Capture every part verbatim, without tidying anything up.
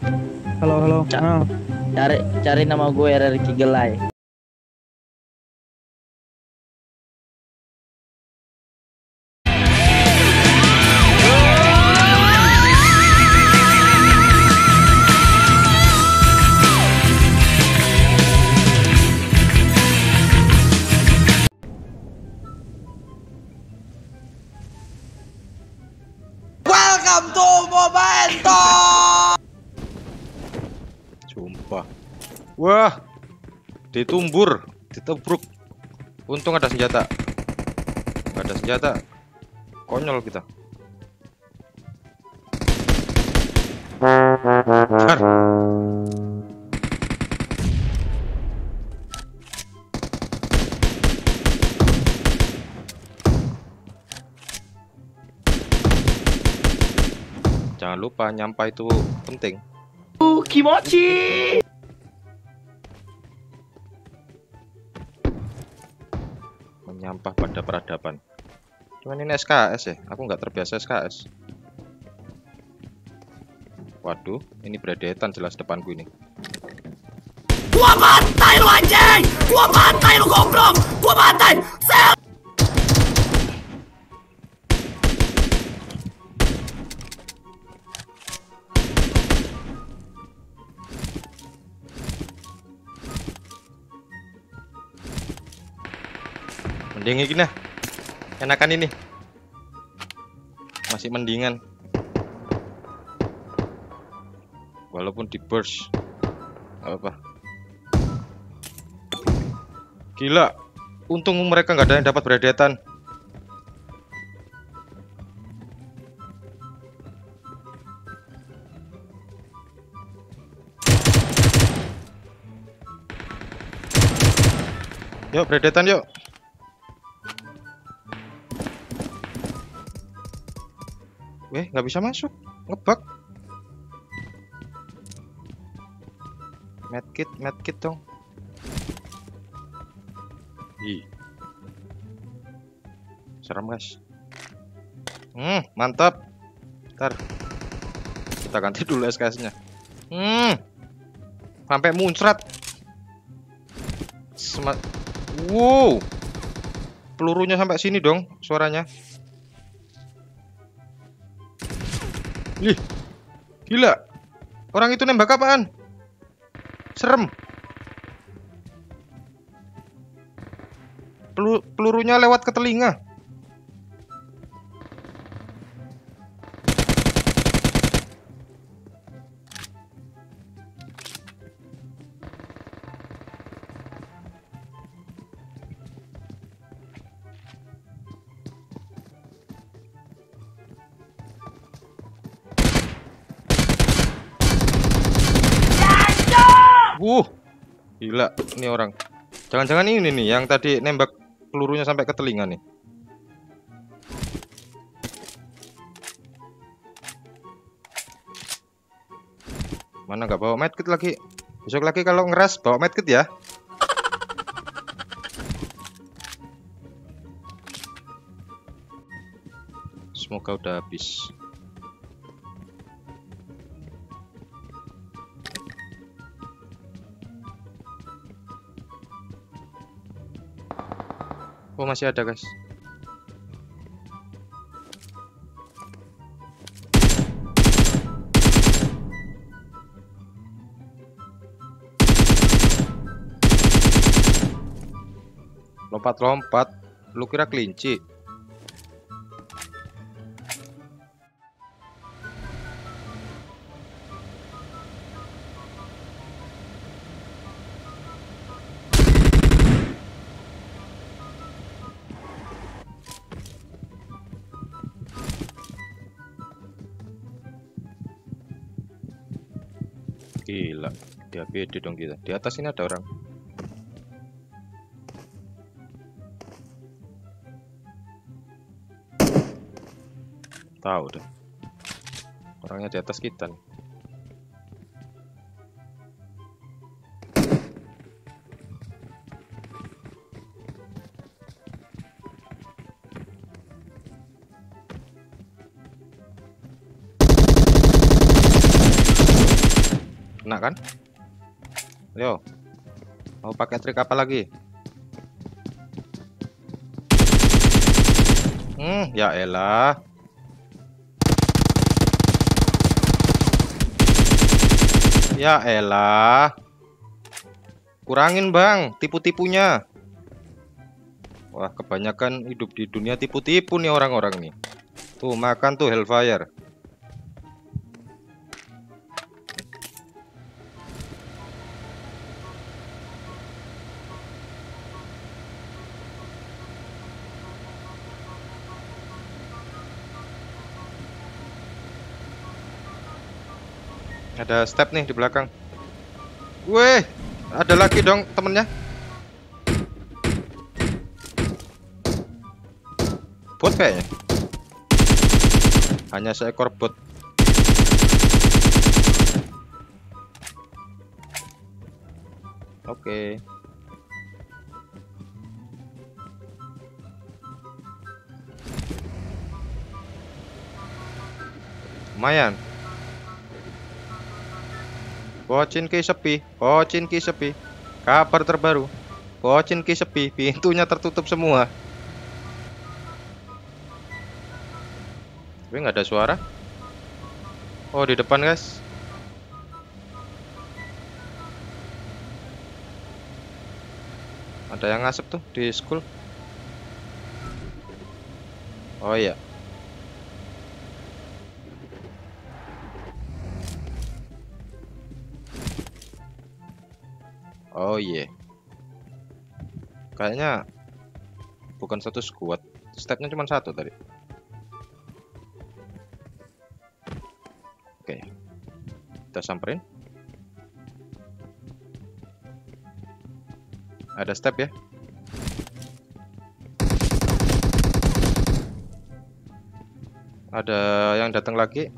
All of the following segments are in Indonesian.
Halo, halo. Ca- Ah, cari cari nama gue Ricky Gelai. Welcome to Momento. Sumpah. Wah, ditumbur, ditebruk. Untung ada senjata. Nggak ada senjata, konyol kita. Jar. Jangan lupa nyampai itu penting. Kimochi. Menyampah pada peradaban. Cuman ini S K S ya, aku nggak terbiasa S K S. Waduh, ini beredetan jelas depanku ini. Gua bantai lu anjing. Gua bantai lu goblok. Gua bantai. Sel. Mending ini nah. Enakan ini. Masih mendingan. Walaupun di burst. Gak apa-apa. Gila. Untung mereka nggak ada yang dapat beredetan. Yuk beredetan yuk. Eh, nggak bisa masuk, ngebug. Medkit, medkit dong. Ih, serem guys. Hmm, mantap. Ntar kita ganti dulu S K S-nya. Hmm, sampai muncrat. Semat. Wow, pelurunya sampai sini dong, suaranya. Ih, gila. Orang itu nembak apaan? Serem. Pelu pelurunya lewat ke telinga. Wuh, gila ini orang. Jangan-jangan ini nih yang tadi nembak pelurunya sampai ke telinga nih. Mana nggak bawa medkit lagi? Besok lagi kalau ngeras bawa medkit ya. Semoga udah habis. Oh masih ada guys. Lompat-lompat. Lu kira kelinci? Gila, dia beda dong kita. Di atas ini ada orang. Tahu deh. Orangnya di atas kita nih. Kena kan? Yo. Mau pakai trik apa lagi? Hmm, ya elah. Ya elah. Kurangin, Bang, tipu-tipunya. Wah, kebanyakan hidup di dunia tipu-tipu nih orang-orang nih. Tuh, makan tuh Hellfire. Ada step nih di belakang. Weh, ada lagi dong temennya. Bot kayaknya. Hanya seekor bot. Oke. Lumayan. Pochinki sepi, Pochinki sepi. Kabar terbaru. Pochinki sepi, pintunya tertutup semua. Tapi nggak ada suara. Oh, di depan, guys. Ada yang ngasep tuh di school. Oh iya. Oh iya. Kayaknya bukan satu squad. Stepnya cuma satu tadi. Oke. Kita samperin. Ada step ya. Ada yang datang lagi.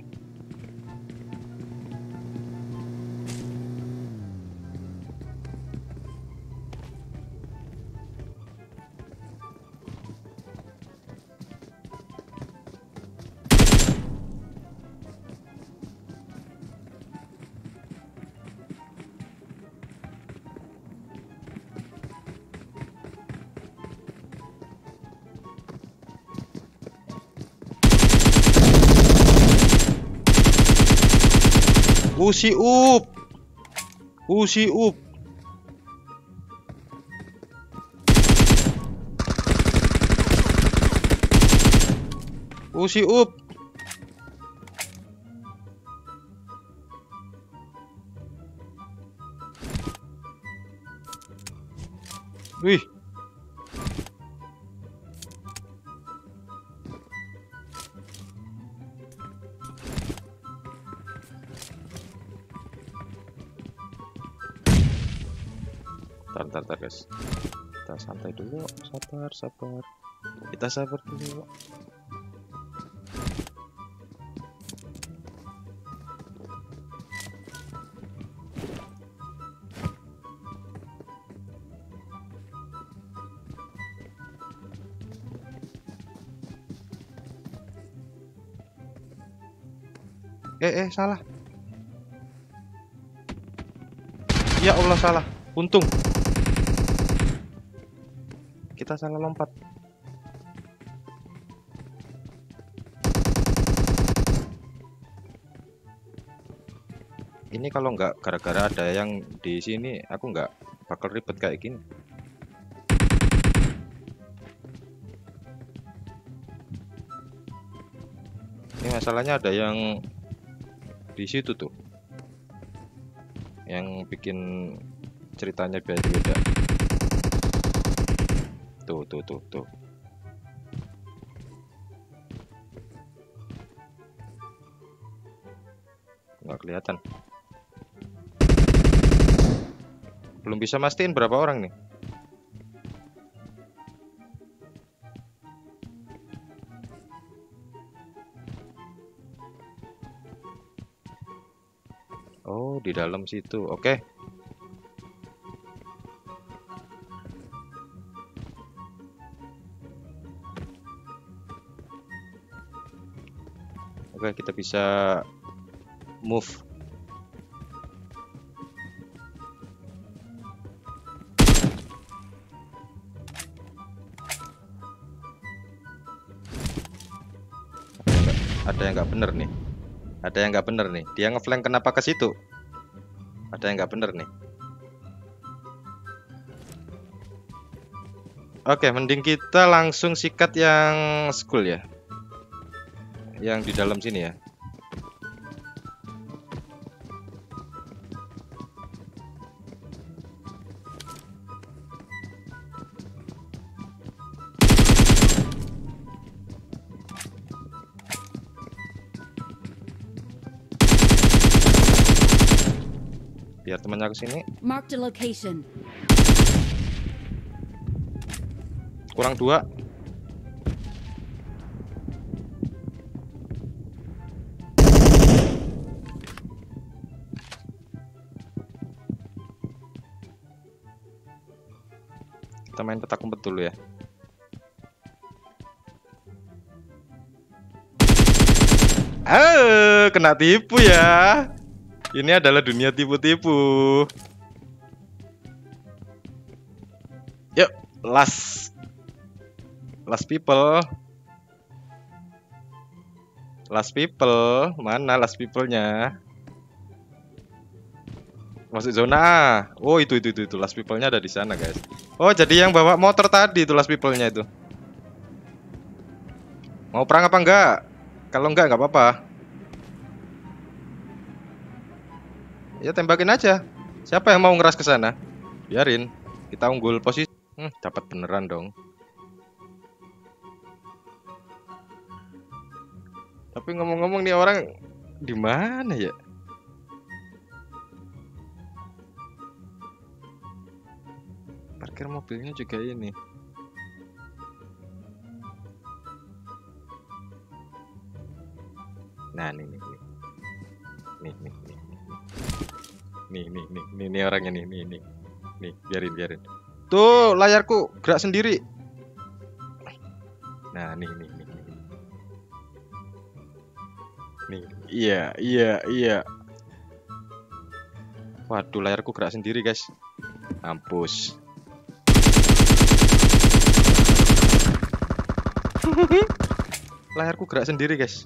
Usi up. Usi up. Usi up. Wih. Ntar, ntar, ntar, guys. Kita santai dulu, sabar, sabar. Kita sabar dulu. Eh, eh, salah. Ya Allah, salah. Untung. Kita salah lompat. Ini kalau nggak gara-gara ada yang di sini, aku nggak bakal ribet kayak gini. Ini masalahnya ada yang di situ tuh, yang bikin ceritanya beda-beda. Tuh, tuh, tuh, tuh. Nggak kelihatan. Belum bisa mastiin berapa orang nih. Oh, di dalam situ. Oke. Oke, kita bisa move. Ada yang nggak bener nih. Ada yang nggak bener nih. Dia ngeflank kenapa ke situ? Ada yang nggak bener nih. Oke, mending kita langsung sikat yang school ya. Yang di dalam sini ya. Biar temannya ke sini. Mark the location. Kurang dua. Kita main petak umpet dulu ya. Ah, kena tipu ya. Ini adalah dunia tipu-tipu. Yuk, last last people. Last people, mana last people-nya? Masuk zona. Oh, itu itu itu itu last people-nya ada di sana, guys. Oh, jadi yang bawa motor tadi itu last people-nya itu. Mau perang apa enggak? Kalau enggak enggak apa-apa. Ya tembakin aja. Siapa yang mau ngeras ke sana? Biarin. Kita unggul posisi. Hmm, dapat beneran dong. Tapi ngomong-ngomong nih orang di mana ya? Parkir mobilnya juga ini. Nah, nih nih nih. Nih nih nih. Nih nih nih nih nih orangnya nih nih nih. Nih, biarin biarin. Tuh, layarku gerak sendiri. Nah, nih nih nih. Nih, nih. Iya, iya, iya. Waduh, layarku gerak sendiri, guys. Mampus. Layarku gerak sendiri, guys.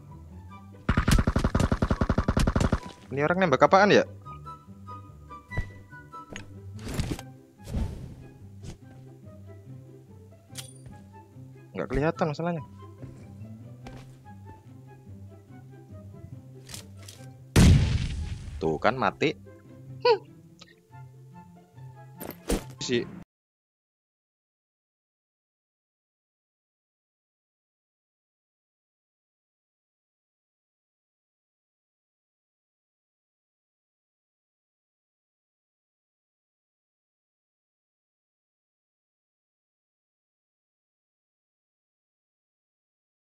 Ini orang nembak apaan ya? Nggak kelihatan masalahnya. Tuh kan mati. Hmm. Si